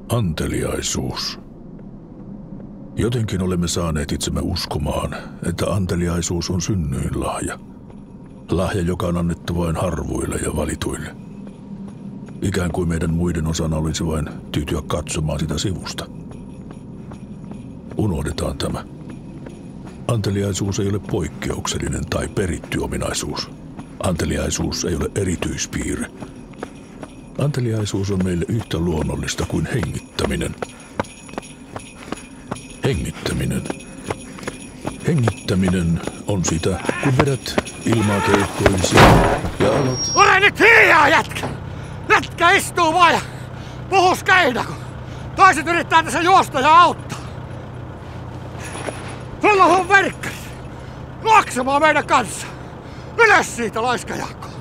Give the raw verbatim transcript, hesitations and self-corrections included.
Anteliaisuus. Jotenkin olemme saaneet itsemme uskomaan, että anteliaisuus on synnyinlahja. Lahja, joka on annettu vain harvoille ja valituille. Ikään kuin meidän muiden osana olisi vain tyytyä katsomaan sitä sivusta. Unohdetaan tämä. Anteliaisuus ei ole poikkeuksellinen tai peritty ominaisuus. Anteliaisuus ei ole erityispiirre. Anteliaisuus on meille yhtä luonnollista kuin hengittäminen. Hengittäminen. Hengittäminen on sitä, kun vedät ilmaa keuhkoisiin ja alat... Ole nyt hiljaa, jätkä! Jätkä istuu vaan ja puhus käydä, kun toiset yrittää tässä juosta ja auttaa. Sulla on verkkarit. Juoksemaan meidän kanssa. Ylös siitä, laiska Jaakko.